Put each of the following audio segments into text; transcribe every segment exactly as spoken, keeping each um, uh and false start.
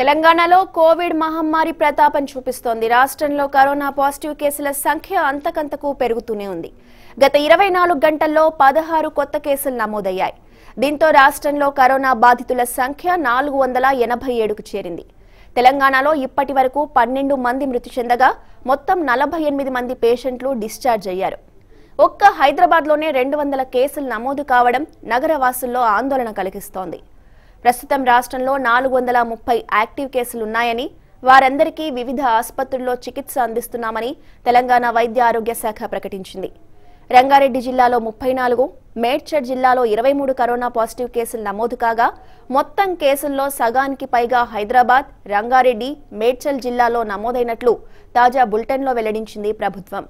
తెలంగాణలో కోవిడ్ మహమ్మారి ప్రతాపం చూపిస్తోంది. రాష్ట్రంలో కరోనా పాజిటివ్ కేసుల సంఖ్య అంతకంతకు పెరుగుతూనే ఉంది. గత ఇరవై నాలుగు గంటల్లో పదహారు కొత్త కేసులు నమోదయ్యాయి. దీంతో రాష్ట్రంలో కరోనా బాధితుల సంఖ్య నాలుగు వందల ఎనభై ఏడుకు చేరింది. తెలంగాణలో ఇప్పటి వరకు పన్నెండు మంది మృతి చెందగా మొత్తం నలభై ఎనిమిది మంది పేషెంట్లు డిశ్చార్జ్ అయ్యారు. ఒక్క హైదరాబాద్లోనే రెండు వందల కేసులు నమోదు కావడం నగరవాసుల్లో ఆందోళన కలిగిస్తోంది. ప్రస్తుతం రాష్ట్రంలో నాలుగు వందల ముప్పై యాక్టివ్ కేసులున్నాయని, వారందరికీ వివిధ ఆసుపత్రుల్లో చికిత్స అందిస్తున్నామని తెలంగాణ వైద్య ఆరోగ్య శాఖ ప్రకటించింది. రంగారెడ్డి జిల్లాలో ముప్పై నాలుగు, మేడ్చల్ జిల్లాలో ఇరవై మూడు కరోనా పాజిటివ్ కేసులు నమోదు కాగా మొత్తం కేసుల్లో సగానికి పైగా హైదరాబాద్, రంగారెడ్డి, మేడ్చల్ జిల్లాలో నమోదైనట్లు తాజా బులెటిన్లో వెల్లడించింది ప్రభుత్వం.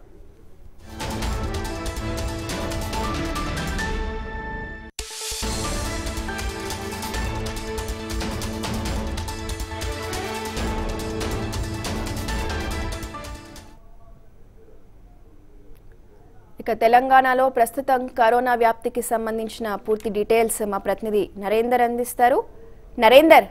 ఇక తెలంగాణలో ప్రస్తుతం కరోనా వ్యాప్తికి సంబంధించిన పూర్తి డీటెయిల్స్ మా ప్రతినిధి నరేందర్ అందిస్తారు. నరేందర్,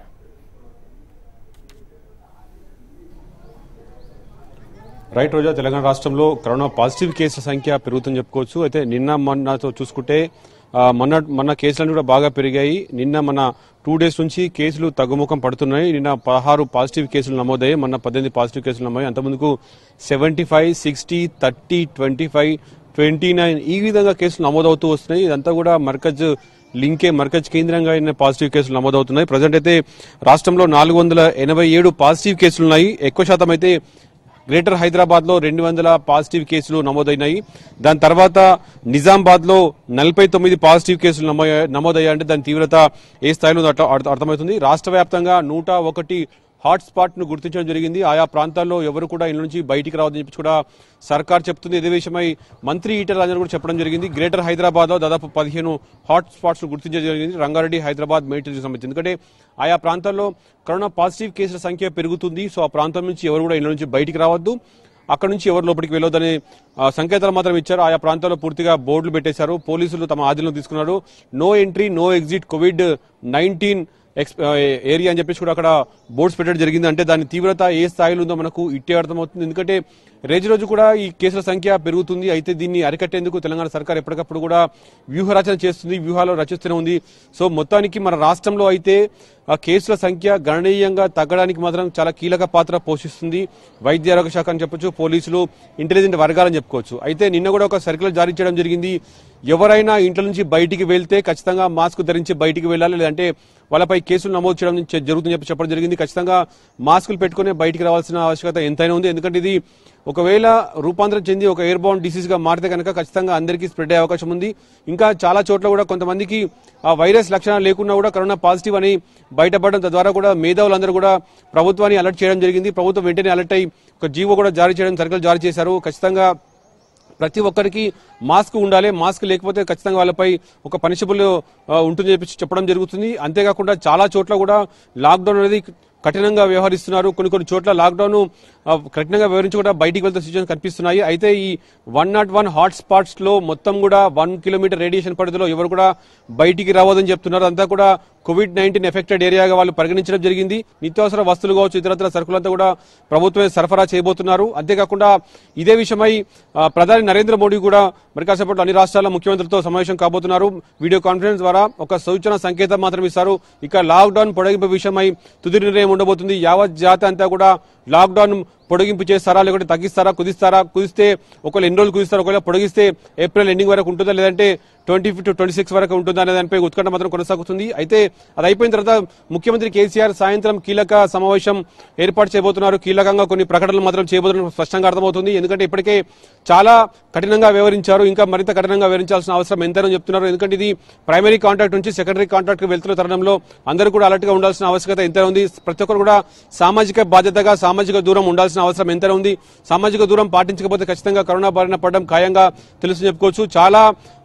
రైట్ రోజా, తెలంగాణ రాష్ట్రంలో కరోనా పాజిటివ్ కేసుల సంఖ్య పెరుగుతుందని చెప్పుకోవచ్చు. అయితే నిన్న మొన్నతో చూసుకుంటే మొన్న మొన్న కేసులన్నీ కూడా బాగా పెరిగాయి. నిన్న మన టూ డేస్ నుంచి కేసులు తగ్గుముఖం పడుతున్నాయి. నిన్న పదహారు పాజిటివ్ కేసులు నమోదయ్యాయి, మొన్న పద్దెనిమిది పాజిటివ్ కేసులు నమోదయ్యాయి. అంతకుముందుకు seventy five sixty thirty twenty five twenty nine ఈ విధంగా కేసులు నమోదవుతూ వస్తున్నాయి. ఇదంతా కూడా మర్కజ్ లింకే మర్కజ్ కేంద్రంగా అయిన పాజిటివ్ కేసులు నమోదవుతున్నాయి. ప్రజెంట్ అయితే రాష్ట్రంలో నాలుగు వందల ఎనభై ఏడు పాజిటివ్ కేసులు ఉన్నాయి. ఎక్కువ శాతం అయితే గ్రేటర్ హైదరాబాద్ లో రెండు వందల పాజిటివ్ కేసులు నమోదైనాయి. దాని తర్వాత నిజామాబాద్ లో నలభై తొమ్మిది పాజిటివ్ కేసులు నమోదయ్యాయంటే దాని తీవ్రత ఏ స్థాయిలో అర్థమవుతుంది. రాష్ట్ర వ్యాప్తంగా నూట ఒకటి హాట్ స్పాట్ ను గుర్తించడం జరిగింది. ఆయా ప్రాంతాల్లో ఎవరు కూడా ఇళ్ల నుంచి బయటికి రావద్దని చెప్పి కూడా సర్కార్ చెప్తుంది. ఇదే విషయమై మంత్రి ఈటెల రాజేందర్ కూడా చెప్పడం జరిగింది. గ్రేటర్ హైదరాబాద్ లో దాదాపు పదిహేను హాట్ స్పాట్స్ ను గుర్తించడం జరిగింది. రంగారెడ్డి, హైదరాబాద్, మేడ్చల్ సంబంధించి. ఎందుకంటే ఆయా ప్రాంతాల్లో కరోనా పాజిటివ్ కేసుల సంఖ్య పెరుగుతుంది. సో ఆ ప్రాంతం నుంచి ఎవరు కూడా ఇళ్ల నుంచి బయటికి రావద్దు, అక్కడ నుంచి ఎవరు లోపలికి వెళ్ళొద్దనే సంకేతాలు మాత్రం ఇచ్చారు. ఆయా ప్రాంతాల్లో పూర్తిగా బోర్డులు పెట్టేశారు. పోలీసులు తమ ఆధీనంలో తీసుకున్నారు. No entry, no exit, Covid nineteen area అని చెప్పేసి కూడా అక్కడ బోర్డ్స్ పెట్టడం జరిగింది. అంటే దాని తీవ్రత ఏ స్థాయిలో ఉందో మనకు ఇట్టే అర్థమవుతుంది. ఎందుకంటే రోజు రోజు కూడా ఈ కేసుల సంఖ్య పెరుగుతుంది. అయితే దీన్ని అరికట్టేందుకు తెలంగాణ సర్కార్ ఎప్పటికప్పుడు కూడా వ్యూహ రచన చేస్తుంది, వ్యూహాలు రచిస్తూనే ఉంది. సో మొత్తానికి మన రాష్ట్రంలో అయితే ఆ కేసుల సంఖ్య గణనీయంగా తగ్గడానికి మాత్రం చాలా కీలక పాత్ర పోషిస్తుంది వైద్య ఆరోగ్య శాఖ అని చెప్పొచ్చు, పోలీసులు, ఇంటెలిజెంట్ వర్గాలని చెప్పుకోవచ్చు. అయితే నిన్న కూడా ఒక సర్క్యులర్ జారీ చేయడం జరిగింది. ఎవరైనా ఇంట్లో నుంచి బయటికి వెళ్తే ఖచ్చితంగా మాస్క్ ధరించి బయటికి వెళ్ళాలి, లేదంటే వాళ్ళపై కేసులు నమోదు చేయడం జరుగుతుందని చెప్పి చెప్పడం జరిగింది. ఖచ్చితంగా మాస్కులు పెట్టుకునే బయటికి రావాల్సిన ఆవశ్యకత ఎంతైనా ఉంది. ఎందుకంటే ఇది ఒకవేళ రూపాంతరం చెంది ఒక ఎయిర్ బౌండ్ డిసీజ్ గా మారితే కనుక ఖచ్చితంగా అందరికీ స్ప్రెడ్ అయ్యే అవకాశం ఉంది. ఇంకా చాలా చోట్ల కూడా కొంతమందికి ఆ వైరస్ లక్షణాలు లేకున్నా కూడా కరోనా పాజిటివ్ అని బయటపడడం, తద్వారా కూడా మేధావులందరూ కూడా ప్రభుత్వాన్ని అలర్ట్ చేయడం జరిగింది. ప్రభుత్వం వెంటనే అలర్ట్ అయ్యి ఒక జీవో కూడా జారీ చేయడం, సర్కులర్ జారీ చేశారు. ఖచ్చితంగా ప్రతి ఒక్కరికి మాస్క్ ఉండాలి, మాస్క్ లేకపోతే ఖచ్చితంగా వాళ్ళపై ఒక పనిషబుల్ ఉంటుంది చెప్పి చెప్పడం జరుగుతుంది. అంతేకాకుండా చాలా చోట్ల కూడా లాక్డౌన్ అనేది కఠినంగా వ్యవహరిస్తున్నారు. కొన్ని కొన్ని చోట్ల లాక్డౌన్ కఠినంగా వ్యవహరించి కూడా బయటికి వెళ్తే సిచ్యువేషన్ కనిపిస్తున్నాయి. అయితే ఈ one not one hot spots లో మొత్తం కూడా వన్ కిలోమీటర్ రేడియేషన్ పరిధిలో ఎవరు కూడా బయటికి రావద్దని చెప్తున్నారు. అంతా కూడా కోవిడ్ నైన్టీన్ ఎఫెక్టెడ్ ఏరియాగా వాళ్ళు పరిగణించడం జరిగింది. నిత్యావసర వస్తువులు కావచ్చు, ఇతరత్ర సరుకులంతా కూడా ప్రభుత్వమే సరఫరా చేయబోతున్నారు. అంతేకాకుండా ఇదే విషయమై ప్రధాని నరేంద్ర మోడీ కూడా మరి కాసేపట్లో అన్ని రాష్ట్రాల ముఖ్యమంత్రులతో సమావేశం కాబోతున్నారు. వీడియో కాన్ఫరెన్స్ ద్వారా ఒక సూచన సంకేతం మాత్రం ఇస్తారు. ఇక లాక్డౌన్ పొడిగింపు విషయమై తుది నిర్ణయం ఉండబోతుంది. యావత్ జాతి అంతా కూడా లాక్డౌన్ పొడిగింపు చేస్తారా, లేకుంటే తగ్గిస్తారా, కుదిస్తారా, కుదిస్తే ఒకవేళ ఎన్ని రోజులు కుదిస్తారా, ఒకవేళ పొడిగిస్తే ఏప్రిల్ ఎండింగ్ వరకు ఉంటుందా, లేదంటే ట్వంటీ ఫిఫ్త్ ట్వంటీ సిక్స్ వరకు ఉంటుందా అనే దానిపై ఉత్కంఠ మాత్రం కొనసాగుతుంది. అయితే అది అయిపోయిన తర్వాత ముఖ్యమంత్రి కేసీఆర్ సాయంత్రం కీలక సమావేశం ఏర్పాటు చేయబోతున్నారు. కీలకంగా కొన్ని ప్రకటనలు మాత్రం చేయబోతున్నారు, స్పష్టంగా అర్థమవుతుంది. ఎందుకంటే ఇప్పటికే చాలా కఠినంగా వ్యవహరించారు, ఇంకా మరింత కఠినంగా వ్యవహరించాల్సిన అవసరం ఎంతైనా చెప్తున్నారు. ఎందుకంటే ఇది ప్రైమరీ కాంట్రాక్ట్ నుంచి సెకండరీ కాంట్రాక్ట్ కి వెళ్తున్న తరుణంలో అందరూ కూడా అలర్ట్ గా ఉండాల్సిన ఆవశ్యకత ఎంతైనా ఉంది. ప్రతి ఒక్కరు కూడా సామాజిక బాధ్యతగా సామాజిక దూరం ఉండాల్సిన అవసరం ఎంతైనా ఉంది. సామాజిక దూరం పాటించకపోతే ఖచ్చితంగా కరోనా బారిన పడడం ఖాయంగా తెలుసు చెప్పుకోవచ్చు. చాలా మనకు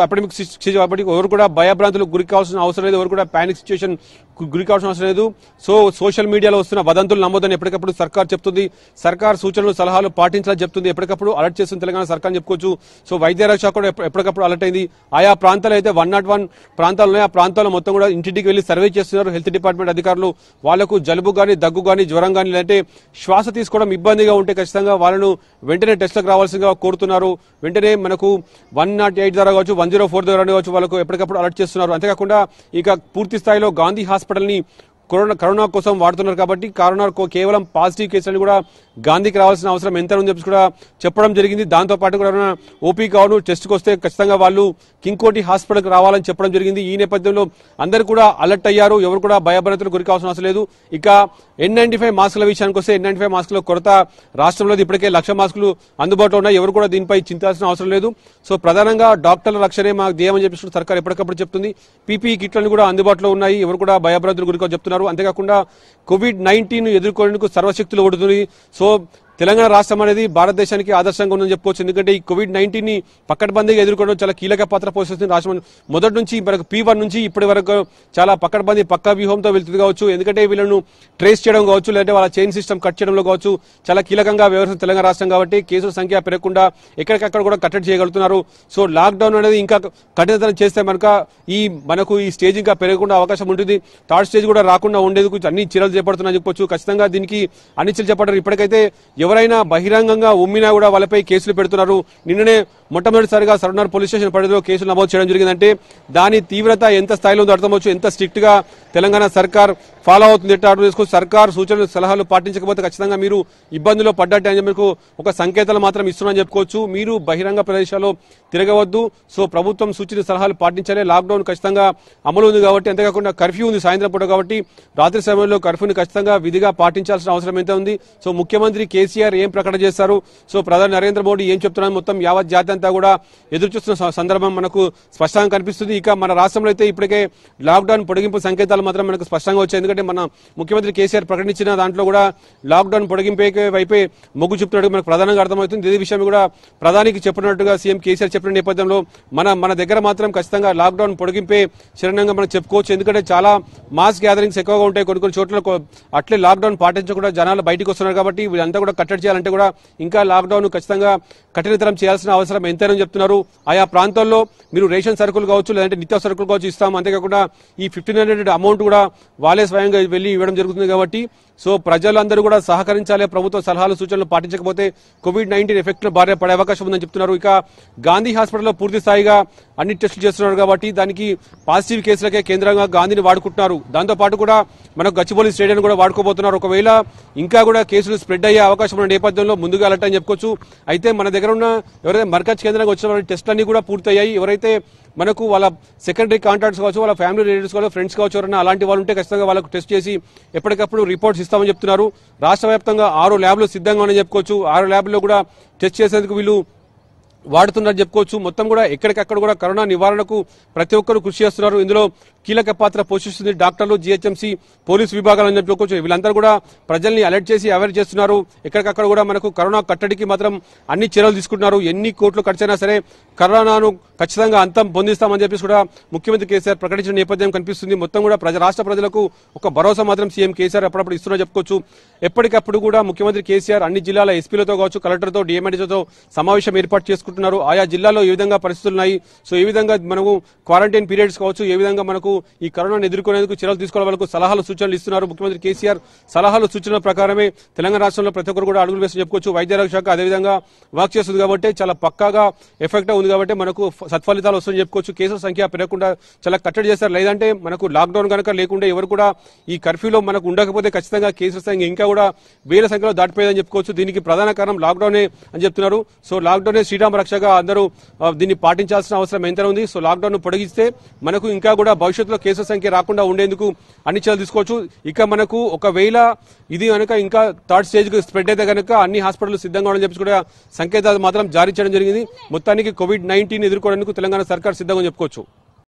ఎపిడమిక్ సిచ్యువేషన్ కాబట్టి ఎవరు కూడా భయభ్రాంతులకు గురి కావాల్సిన అవసరం లేదు, ఎవరు కూడా ప్యానిక్ సిచ్యువేషన్ గురి కావాల్సిన అవసరం లేదు. సో సోషల్ మీడియాలో వస్తున్న వదంతులు నమ్మొద్దని ఎప్పటికప్పుడు సర్కార్ చెప్తుంది. సర్కార్ సూచనలు సలహాలు పాటించాలని చెప్తుంది, ఎప్పటికప్పుడు అలర్ట్ చేస్తుంది తెలంగాణ సర్కార్ చెప్పుకోవచ్చు. సో వైద్య శాఖ కూడా ఎప్పటికప్పుడు అలర్ట్ అయింది. ఆయా ప్రాంతాలు అయితే వన్ నాట్ వన్ ప్రాంతాలు ఉన్నాయి, ఆ ప్రాంతాల్లో మొత్తం కూడా ఇంటింటికి వెళ్లి సర్వే చేస్తున్నారు హెల్త్ డిపార్ట్మెంట్ అధికారులు. వాళ్లకు జలుబు కానీ దగ్గు కానీ జ్వరం కానీ లేదంటే శ్వాస తీసుకోవడం ఇబ్బందిగా ఉంటే ఖచ్చితంగా వాళ్ళను వెంటనే టెస్ట్లకు రావాల్సిందిగా కోరుతున్నారు. వెంటనే మనకు వన్ నాట్ ఎయిట్ ద్వారా కావచ్చు, వన్ జీరో ఫోర్ ద్వారా కావచ్చు, వాళ్ళకు ఎప్పటికప్పుడు అలర్ట్ చేస్తున్నారు. అంతేకాకుండా ఇక పూర్తి స్థాయిలో గాంధీ హాస్పిటల్ ని కరోనా కరోనా కోసం వాడుతున్నారు కాబట్టి కరోనా కేవలం పాజిటివ్ కేసులను కూడా గాంధీకి రావాల్సిన అవసరం ఎంత ఉందని చెప్పి కూడా చెప్పడం జరిగింది. దాంతో పాటు కూడా ఓపీ కావును టెస్ట్కి వస్తే ఖచ్చితంగా వాళ్ళు కింగ్కోటి హాస్పిటల్కి రావాలని చెప్పడం జరిగింది. ఈ నేపథ్యంలో అందరూ కూడా అలర్ట్ అయ్యారు, ఎవరు కూడా భయభ్రాంతులకు గురి కావాల్సిన అవసరం లేదు. ఇక ఎన్ నైన్టీ ఫైవ్ మాస్కుల విషయానికి వస్తే ఎన్ నైన్టీ ఫైవ్ మాస్కుల కొరత రాష్ట్రంలో ఇప్పటికే లక్ష మాస్కులు అందుబాటులో ఉన్నాయి, ఎవరు కూడా దీనిపై చింతాల్సిన అవసరం లేదు. సో ప్రధానంగా డాక్టర్ల రక్షణే మాకు ధ్యేయమని చెప్పి సర్కార్ ఎప్పటికప్పుడు చెప్తుంది. పీపీఈ కిట్లను కూడా అందుబాటులో ఉన్నాయి, ఎవరు కూడా భయభ్రాంతులకు గురి చెప్తున్నారు. అంతేకాకుండా కోవిడ్ నైన్టీన్ ఎదుర్కొనేందుకు సర్వశక్తులు ఒడుతుంది. సో తెలంగాణ రాష్ట్రం అనేది భారతదేశానికి ఆదర్శంగా ఉందని చెప్పుకోవచ్చు. ఎందుకంటే ఈ కోవిడ్ నైన్టీన్ ని పకడ్బందీగా ఎదుర్కోవడం చాలా కీలక పాత్ర పోషిస్తుంది రాష్ట్రం. మొదటి నుంచి మనకు పీ వన్ నుంచి ఇప్పటి వరకు చాలా పకడ్బందీ పక్కా వ్యూహంతో వెళ్తుంది కావచ్చు. ఎందుకంటే వీళ్ళను ట్రేస్ చేయడం కావచ్చు, లేదంటే వాళ్ళ చైన్ సిస్టమ్ కట్ చేయడంలో కావచ్చు చాలా కీలకంగా వ్యవహరిస్తుంది తెలంగాణ రాష్ట్రం. కాబట్టి కేసుల సంఖ్య పెరగకుండా ఎక్కడికక్కడ కూడా కట్టడి చేయగలుగుతున్నారు. సో లాక్డౌన్ అనేది ఇంకా కఠినతరం చేస్తే మనక ఈ మనకు ఈ స్టేజ్ ఇంకా పెరగకుండా అవకాశం ఉంటుంది. థర్డ్ స్టేజ్ కూడా రాకుండా ఉండేందుకు అన్ని చర్యలు చేపడుతున్నాయని చెప్పొచ్చు. ఖచ్చితంగా దీనికి అన్ని చర్యలు చేపట్టారు. ఇప్పటికైతే ఎవరైనా బహిరంగంగా ఉమ్మినా కూడా వాళ్ళపై కేసులు పెడుతున్నారు. నిన్ననే మొట్టమొదటిసారిగా సరౌండర్ పోలీస్ స్టేషన్ పరిధిలో కేసులు నమోదు చేయడం జరిగిందంటే దాని తీవ్రత ఎంత స్థాయిలో ఉందో అర్థమవచ్చు, ఎంత స్ట్రిక్ట్ గా తెలంగాణ సర్కార్ ఫాలో అవుతుంది. సర్కార్ సూచనలు సలహాలు పాటించకపోతే ఖచ్చితంగా మీరు ఇబ్బందుల్లో పడ్డట్టే అని మీకు ఒక సంకేతాలు మాత్రం ఇస్తున్నారని చెప్పుకోవచ్చు. మీరు బహిరంగ ప్రదేశాల్లో తిరగవద్దు. సో ప్రభుత్వం సూచన సలహాలు పాటించాలి. లాక్డౌన్ ఖచ్చితంగా అమలు ఉంది కాబట్టి, అంతేకాకుండా కర్ఫ్యూ ఉంది సాయంత్రం పూట కాబట్టి రాత్రి సమయంలో కర్ఫ్యూని ఖచ్చితంగా విధిగా పాటించాల్సిన అవసరం ఎంత ఉంది. సో ముఖ్యమంత్రి కేసీఆర్ ఏం ప్రకటన చేస్తారు, సో ప్రధాని నరేంద్ర మోడీ ఏం చెప్తున్నారు, మొత్తం యావత్ జాతి అంతా కూడా ఎదురు చూస్తున్న సందర్భం మనకు స్పష్టంగా కనిపిస్తుంది. ఇక మన రాష్ట్రంలో అయితే ఇప్పటికే లాక్డౌన్ పొడిగింపు సంకేతాలు మాత్రం మనకు స్పష్టంగా వచ్చాయి. ఎందుకంటే మన ముఖ్యమంత్రి కేసీఆర్ ప్రకటించిన దాంట్లో కూడా లాక్డౌన్ పొడిగింపే వైపే మొగ్గు చూపుతున్నట్టు మనకు ప్రధానంగా అర్థమవుతుంది. ఇదే విషయం కూడా ప్రధానికి చెప్పినట్టుగా సీఎం కేసీఆర్ చెప్పిన నేపథ్యంలో మన మన దగ్గర మాత్రం ఖచ్చితంగా లాక్డౌన్ పొడిగింపే శరణంగా మనం చెప్పుకోవచ్చు. ఎందుకంటే చాలా మాస్ గ్యాదరింగ్స్ ఎక్కువగా ఉంటాయి కొన్ని కొన్ని చోట్ల, అట్లే లాక్డౌన్ పాటించకుండా జనాలు బయటకు వస్తున్నారు కాబట్టి వీళ్ళంతా కూడా కట్టడి చేయాలంటే కూడా ఇంకా లాక్డౌన్ ఖచ్చితంగా కఠినతరం చేయాల్సిన అవసరం ఎంతైనా చెప్తున్నారు. ఆయా ప్రాంతాల్లో మీరు రేషన్ సరుకులు కావచ్చు, లేదంటే నిత్య సరుకులు కావచ్చు ఇస్తాం. అంతేకాకుండా ఈ ఫిఫ్టీన్ హండ్రెడ్ అమౌంట్ కూడా వాళ్ళే స్వయంగా వెళ్లి ఇవ్వడం జరుగుతుంది. కాబట్టి సో ప్రజలందరూ కూడా సహకరించాలి. ప్రభుత్వ సలహాలు సూచనలు పాటించకపోతే కోవిడ్ నైన్టీన్ ఎఫెక్ట్ బారే పడే అవకాశం ఉందని చెప్తున్నారు. ఇక గాంధీ హాస్పిటల్లో పూర్తి స్థాయిగా అన్ని టెస్టులు చేస్తున్నారు కాబట్టి దానికి పాజిటివ్ కేసులకే కేంద్రంగా గాంధీని వాడుకుంటున్నారు. దాంతో పాటు కూడా మనకు గచ్చిబౌలి స్టేడియం కూడా వాడుకోబోతున్నారు. ఒకవేళ ఇంకా కూడా కేసులు స్ప్రెడ్ అయ్యే అవకాశం ఉన్న నేపథ్యంలో ముందుగా అలర్ట్ అని చెప్పుకోవచ్చు. అయితే మన దగ్గర ఉన్న ఎవరైతే మర్కజ్ కేంద్రంగా వచ్చిన టెస్టులన్నీ కూడా పూర్తయ్యాయి. ఎవరైతే మనకు వాళ్ళ సెకండరీ కాంటాక్ట్స్ కావచ్చు, వాళ్ళ ఫ్యామిలీ రిలేటివ్స్ కావచ్చు, ఫ్రెండ్స్ కావచ్చు, ఎవరైనా అలాంటి వాళ్ళు ఉంటే ఖచ్చితంగా వాళ్ళకు టెస్ట్ చేసి ఎప్పటికప్పుడు రిపోర్ట్స్ ఇస్తామని చెప్తున్నారు. రాష్ట్ర వ్యాప్తంగా ఆరు ల్యాబ్లు సిద్ధంగా ఉన్నాయని చెప్పుకోవచ్చు. ఆరు ల్యాబ్లో కూడా టెస్ట్ చేసేందుకు వీళ్ళు వాడుతున్నారని చెప్పుకోవచ్చు. మొత్తం కూడా ఎక్కడికక్కడ కూడా కరోనా నివారణకు ప్రతి ఒక్కరు కృషి చేస్తున్నారు. ఇందులో కీలక పాత్ర పోషిస్తుంది డాక్టర్లు, జీహెచ్ఎంసీ, పోలీసు విభాగాలని చెప్పుకోవచ్చు. వీళ్ళందరూ కూడా ప్రజల్ని అలర్ట్ చేసి అవేర్ చేస్తున్నారు. ఎక్కడికక్కడ కూడా మనకు కరోనా కట్టడికి మాత్రం అన్ని చర్యలు తీసుకుంటున్నారు. ఎన్ని కోట్లు ఖర్చైనా సరే కరోనాను ఖచ్చితంగా అంతం పొందిస్తామని చెప్పేసి కూడా ముఖ్యమంత్రి కేసీఆర్ ప్రకటించిన నేపథ్యం కనిపిస్తుంది. మొత్తం కూడా ప్రజ రాష్ట్ర ప్రజలకు ఒక భరోసా మాత్రం సీఎం కేసీఆర్ అప్పుడప్పుడు ఇస్తున్నా చెప్పుకోవచ్చు. ఎప్పటికప్పుడు కూడా ముఖ్యమంత్రి కేసీఆర్ అన్ని జిల్లాల ఎస్పీలతో కావచ్చు, కలెక్టర్తో, డిఎంఎడ్తో సమావేశం ఏర్పాటు చేసుకుంటున్నారు. ఆయా జిల్లాలో ఏ విధంగా పరిస్థితులు ఉన్నాయి, సో ఏ విధంగా మనకు క్వారంటైన్ పీరియడ్స్ కావచ్చు, ఏ విధంగా మనకు ఈ కరోనాను ఎదుర్కొనేందుకు చర్యలు తీసుకోవడం వరకు సలహాలు సూచనలు ఇస్తున్నారు. ముఖ్యమంత్రి కేసీఆర్ సలహాలు సూచనల ప్రకారమే తెలంగాణ రాష్ట్రంలో ప్రతి ఒక్కరు కూడా అడుగులు వేసి చెప్పుకోవచ్చు. వైద్య శాఖ అదేవిధంగా వర్క్ చేస్తుంది కాబట్టి చాలా పక్కాగా ఎఫెక్ట్ ఉంది కాబట్టి మనకు సత్ఫలితాలు వస్తాయని చెప్పుకోవచ్చు. కేసుల సంఖ్య పెరగకుండా చాలా కట్టడి చేస్తారు. లేదంటే మనకు లాక్డౌన్ కనుక లేకుండా ఎవరు కూడా ఈ కర్ఫ్యూలో మనకు ఉండకపోతే ఖచ్చితంగా కేసుల సంఖ్య ఇంకా కూడా వేల సంఖ్యలో దాటిపోయేదని చెప్పుకోవచ్చు. దీనికి ప్రధాన కారణం లాక్డౌనే అని చెప్తున్నారు. సో లాక్డౌనే శ్రీరామ రక్షగా అందరూ దీన్ని పాటించాల్సిన అవసరం ఎంత ఉంది. సో లాక్డౌన్ పొడిగిస్తే మనకు ఇంకా కూడా భవిష్యత్తులో కేసుల సంఖ్య రాకుండా ఉండేందుకు అన్ని చర్యలు తీసుకోవచ్చు. ఇక మనకు ఒకవేళ ఇది కనుక ఇంకా థర్డ్ స్టేజ్ కు స్ప్రెడ్ అయితే కనుక అన్ని హాస్పిటల్ సిద్ధంగా ఉండాలని చెప్పి కూడా సంకేతాలు మాత్రం జారీ చేయడం జరిగింది. మొత్తానికి కోవిడ్ నైన్టీన్ ఎదుర్కోవడానికి తెలంగాణ సర్కార్ సిద్ధంగా చెప్పుకోవచ్చు.